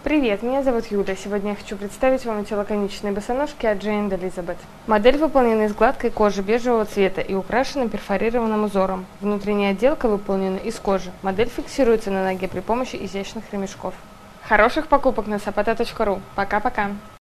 Привет, меня зовут Юля. Сегодня я хочу представить вам эти лаконичные босоножки от Jane Elizabeth. Модель выполнена из гладкой кожи бежевого цвета и украшена перфорированным узором. Внутренняя отделка выполнена из кожи. Модель фиксируется на ноге при помощи изящных ремешков. Хороших покупок на zapata.ru. Пока-пока!